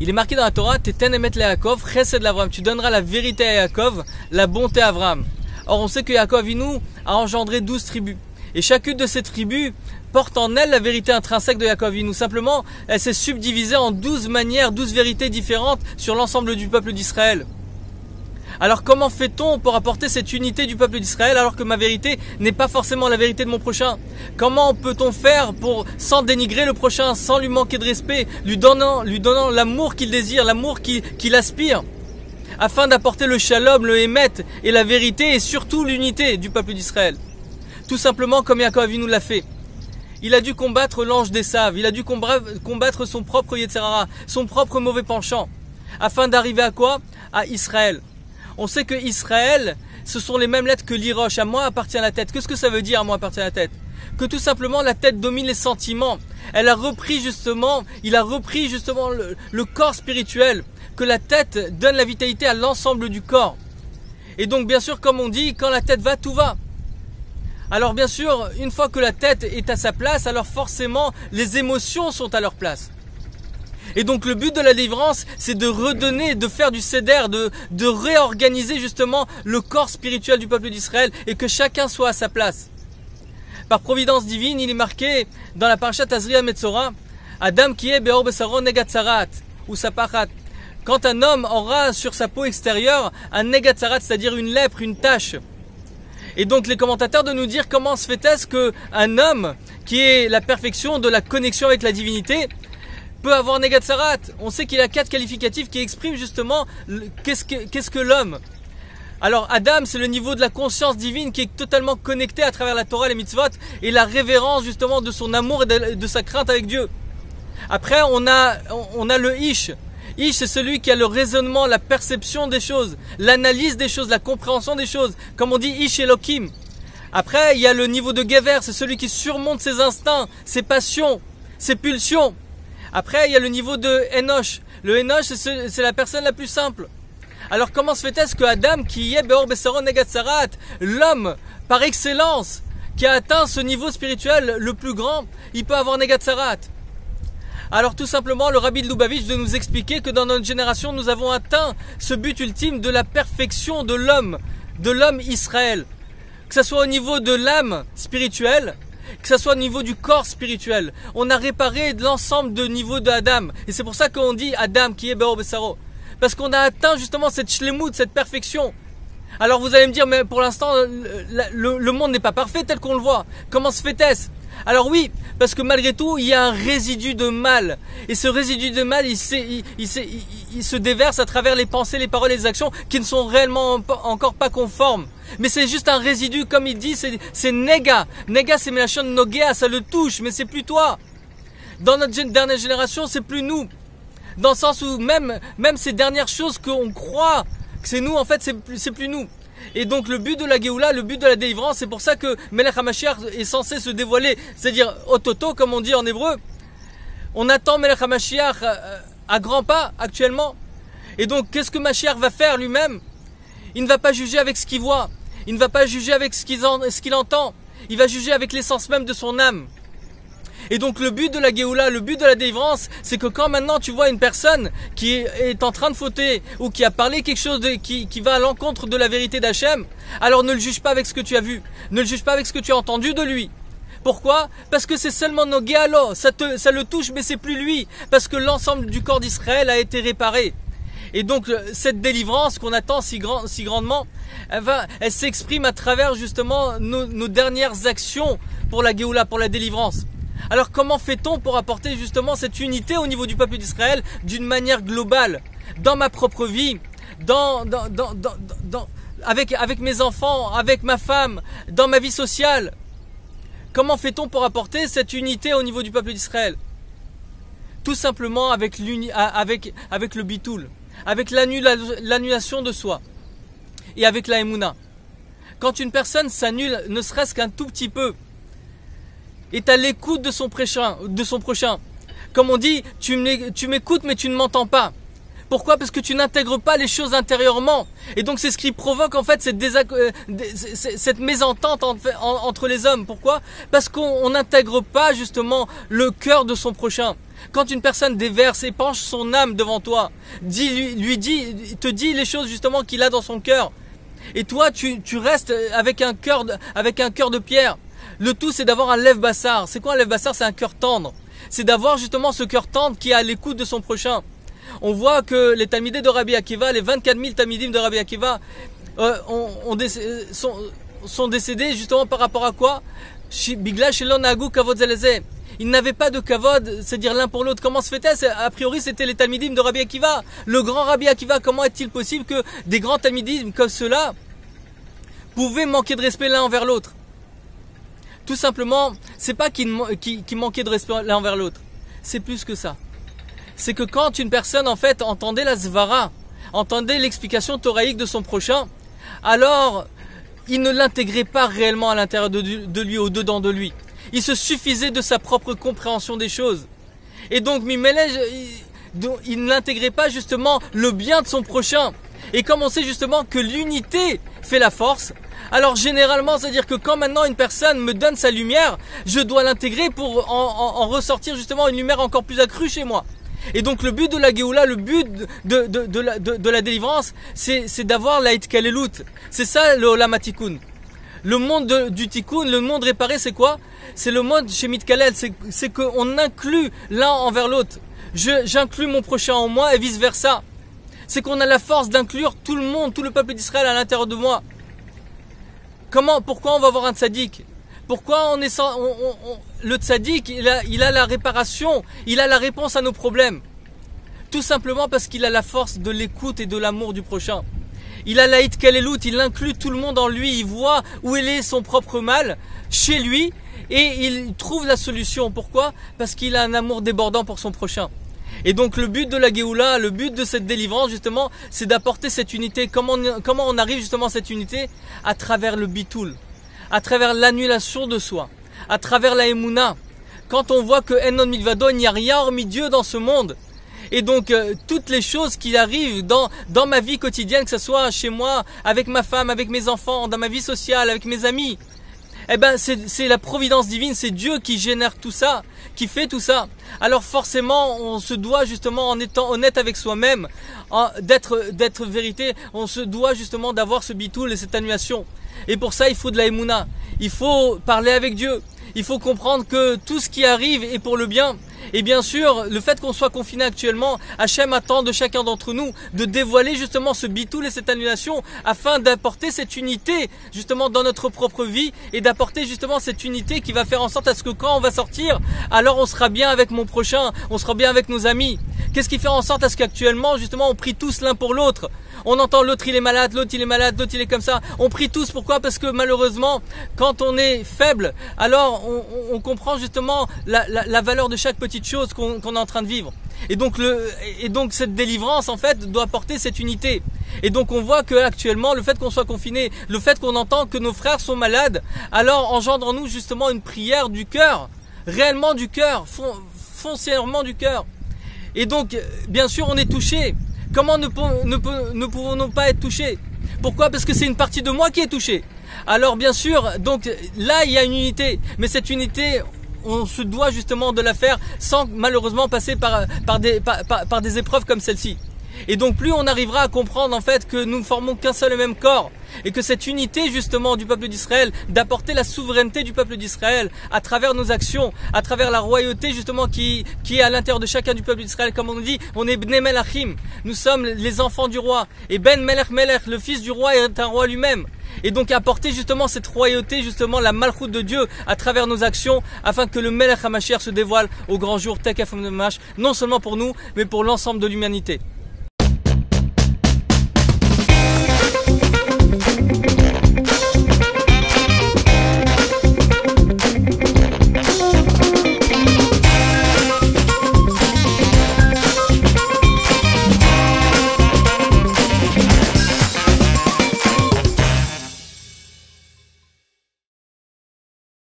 Il est marqué dans la Torah, Teten emet le Yaakov, chesed l'Avram. Tu donneras la vérité à Yaakov, la bonté à Avram. Or, on sait que Yaakov Avinu a engendré 12 tribus. Et chacune de ces tribus porte en elle la vérité intrinsèque de Yaakov Avinu. Simplement, elle s'est subdivisée en 12 manières, 12 vérités différentes sur l'ensemble du peuple d'Israël. Alors comment fait-on pour apporter cette unité du peuple d'Israël alors que ma vérité n'est pas forcément la vérité de mon prochain? Comment peut-on faire pour, sans dénigrer le prochain, sans lui manquer de respect, lui donnant l'amour qu'il désire, l'amour qu'il aspire, afin d'apporter le shalom, le émet et la vérité et surtout l'unité du peuple d'Israël? Tout simplement comme Yaakov Avinu l'a fait. Il a dû combattre l'ange d'Esav, il a dû combattre son propre Yetzer Hara, son propre mauvais penchant, afin d'arriver à quoi? À Israël. On sait que Israël, ce sont les mêmes lettres que l'Irosh. À moi appartient la tête. Qu'est-ce que ça veut dire, à moi appartient la tête? Que tout simplement la tête domine les sentiments. Il a repris justement le corps spirituel. Que la tête donne la vitalité à l'ensemble du corps. Et donc bien sûr, comme on dit, quand la tête va, tout va. Alors bien sûr, une fois que la tête est à sa place, alors forcément les émotions sont à leur place. Et donc le but de la délivrance, c'est de redonner, de faire du seder, de réorganiser justement le corps spirituel du peuple d'Israël et que chacun soit à sa place. Par providence divine, il est marqué dans la parashat Tazria Metzora, Adam qui est beor besaro negatzarat ou sapachat. Quand un homme aura sur sa peau extérieure un negatzarat, c'est-à-dire une lèpre, une tache. Et donc les commentateurs de nous dire comment se fait-est qu'un homme qui est la perfection de la connexion avec la divinité peut avoir negatzarat. On sait qu'il a 4 qualificatifs qui expriment justement qu'est-ce que l'homme. Alors Adam, c'est le niveau de la conscience divine qui est totalement connecté à travers la Torah, les mitzvot et la révérence justement de son amour et de sa crainte avec Dieu. Après on a le Ish. Ish, c'est celui qui a le raisonnement, la perception des choses, l'analyse des choses, la compréhension des choses. Comme on dit Ish Elohim. Après il y a le niveau de Gever, c'est celui qui surmonte ses instincts, ses passions, ses pulsions. Après, il y a le niveau de Enoch. Le Enoch, c'est la personne la plus simple. Alors, comment se fait-est que Adam, qui est Beor Besaro Negatzarat, l'homme par excellence, qui a atteint ce niveau spirituel le plus grand, il peut avoir Negatzarat? Alors, tout simplement, le Rabbi de Lubavitch de nous expliquer que dans notre génération, nous avons atteint ce but ultime de la perfection de l'homme Israël. Que ce soit au niveau de l'âme spirituelle, que ce soit au niveau du corps spirituel. On a réparé l'ensemble de niveaux d'Adam. Et c'est pour ça qu'on dit Adam qui est Beor Besaro. Parce qu'on a atteint justement cette shlemut, cette perfection. Alors vous allez me dire, mais pour l'instant, le monde n'est pas parfait tel qu'on le voit. Comment se fait-ce? Alors oui, parce que malgré tout, il y a un résidu de mal. Et ce résidu de mal, il se déverse à travers les pensées, les paroles et les actions qui ne sont réellement encore pas conformes. Mais c'est juste un résidu, comme il dit, c'est nega. Nega, c'est melachon nogea, ça le touche, mais c'est plus toi. Dans notre dernière génération, c'est plus nous. Dans le sens où même ces dernières choses qu'on croit que c'est nous, en fait, c'est plus nous. Et donc le but de la Géoula, le but de la délivrance, c'est pour ça que Melech HaMashiach est censé se dévoiler, c'est-à-dire ototo, comme on dit en hébreu. On attend Melech HaMashiach à grands pas actuellement. Et donc qu'est-ce que Mashiach va faire lui-même? Il ne va pas juger avec ce qu'il voit. Il ne va pas juger avec ce qu'il entend. Il va juger avec l'essence même de son âme. Et donc le but de la Géoula, le but de la délivrance, c'est que quand maintenant tu vois une personne qui est en train de fauter ou qui a parlé quelque chose qui va à l'encontre de la vérité d'Hachem, alors ne le juge pas avec ce que tu as vu, ne le juge pas avec ce que tu as entendu de lui. Pourquoi? Parce que c'est seulement nos Géalo, ça le touche mais c'est plus lui, parce que l'ensemble du corps d'Israël a été réparé. Et donc cette délivrance qu'on attend si grandement, elle s'exprime à travers justement nos dernières actions pour la Géoula, pour la délivrance. Alors comment fait-on pour apporter justement cette unité au niveau du peuple d'Israël d'une manière globale, dans ma propre vie, avec mes enfants, avec ma femme, dans ma vie sociale? Comment fait-on pour apporter cette unité au niveau du peuple d'Israël? Tout simplement avec le bitoul, avec l'annulation de soi et avec la émouna. Quand une personne s'annule ne serait-ce qu'un tout petit peu, est à l'écoute de son prochain. Comme on dit, tu m'écoutes mais tu ne m'entends pas. Pourquoi? Parce que tu n'intègres pas les choses intérieurement. Et donc c'est ce qui provoque en fait cette mésentente entre les hommes. Pourquoi? Parce qu'on n'intègre pas justement le cœur de son prochain. Quand une personne déverse et penche son âme devant toi, te dit les choses justement qu'il a dans son cœur. Et toi tu restes avec un cœur de pierre. Le tout c'est d'avoir un lève bassar. C'est quoi un lève bassar? C'est un cœur tendre. C'est d'avoir justement ce cœur tendre qui est à l'écoute de son prochain. On voit que les talmidés de Rabbi Akiva, les 24 000 talmidim de Rabbi Akiva sont décédés justement par rapport à quoi? Ils n'avaient pas de kavod, c'est-à-dire l'un pour l'autre. Comment se fait-il? A priori, c'était les talmidim de Rabbi Akiva. Le grand Rabbi Akiva, comment est-il possible que des grands talmidim comme ceux-là pouvaient manquer de respect l'un envers l'autre? Tout simplement, c'est pas qu'ils manquaient de respect l'un envers l'autre. C'est plus que ça. C'est que quand une personne en fait entendait la zvara, entendait l'explication thoraïque de son prochain, alors il ne l'intégrait pas réellement à l'intérieur de lui, au dedans de lui. Il se suffisait de sa propre compréhension des choses. Et donc il n'intégrait pas justement le bien de son prochain. Et comme on sait justement que l'unité fait la force, alors généralement, c'est-à-dire que quand maintenant une personne me donne sa lumière, je dois l'intégrer pour en ressortir justement une lumière encore plus accrue chez moi. Et donc le but de la Géoula, le but de la délivrance, c'est d'avoir la Hitkalelut. C'est ça le Olam HaTikun. Le monde du Tikkun, le monde réparé, c'est quoi? C'est le monde chez Mitkalel, c'est qu'on inclut l'un envers l'autre. J'inclus mon prochain en moi et vice versa. C'est qu'on a la force d'inclure tout le monde, tout le peuple d'Israël à l'intérieur de moi. Pourquoi on va voir un tzaddik? Pourquoi le tzaddik, il a la réparation, il a la réponse à nos problèmes? Tout simplement parce qu'il a la force de l'écoute et de l'amour du prochain. Il a la hitkalelut, il inclut tout le monde en lui, il voit où est son propre mal chez lui et il trouve la solution. Pourquoi? Parce qu'il a un amour débordant pour son prochain. Et donc le but de la Géoula, le but de cette délivrance justement, c'est d'apporter cette unité. Comment on arrive justement à cette unité? À travers le bitoul, à travers l'annulation de soi, à travers la Emouna. Quand on voit que Enon Milvado, il n'y a rien hormis Dieu dans ce monde. Et donc toutes les choses qui arrivent dans ma vie quotidienne, que ce soit chez moi, avec ma femme, avec mes enfants, dans ma vie sociale, avec mes amis, eh ben c'est la providence divine, c'est Dieu qui génère tout ça, qui fait tout ça. Alors forcément, on se doit justement, en étant honnête avec soi-même, d'être vérité, on se doit justement d'avoir ce bitoul et cette annulation. Et pour ça, il faut de la Emouna. Il faut parler avec Dieu. Il faut comprendre que tout ce qui arrive est pour le bien. Et bien sûr, le fait qu'on soit confiné actuellement, Hachem attend de chacun d'entre nous de dévoiler justement ce bitoul et cette annulation afin d'apporter cette unité justement dans notre propre vie et d'apporter justement cette unité qui va faire en sorte à ce que quand on va sortir, alors on sera bien avec mon prochain, on sera bien avec nos amis. Qu'est-ce qui fait en sorte à ce qu'actuellement justement on prie tous l'un pour l'autre? On entend l'autre il est malade, l'autre il est malade, l'autre il est comme ça. On prie tous, pourquoi? Parce que malheureusement, quand on est faible, alors on comprend justement la valeur de chaque petite chose qu'on est en train de vivre. Et donc cette délivrance en fait doit apporter cette unité. Et donc on voit que actuellement le fait qu'on soit confiné, le fait qu'on entend que nos frères sont malades, alors engendre en nous justement une prière du cœur, réellement du cœur, foncièrement du cœur. Et donc bien sûr on est touché. Comment ne pouvons-nous pas être touchés? Pourquoi? Parce que c'est une partie de moi qui est touchée. Alors bien sûr, donc là il y a une unité, mais cette unité, on se doit justement de la faire sans malheureusement passer par des épreuves comme celle-ci. Et donc plus on arrivera à comprendre en fait que nous ne formons qu'un seul et même corps et que cette unité justement du peuple d'Israël, d'apporter la souveraineté du peuple d'Israël à travers nos actions, à travers la royauté justement qui est à l'intérieur de chacun du peuple d'Israël, comme on nous dit, on est Bnei Melachim, nous sommes les enfants du roi, et Ben Melech Melech, le fils du roi est un roi lui-même. Et donc apporter justement cette royauté, justement la malchoute de Dieu à travers nos actions, afin que le Melech HaMashiach se dévoile au grand jour Tekef Mamash, non seulement pour nous, mais pour l'ensemble de l'humanité.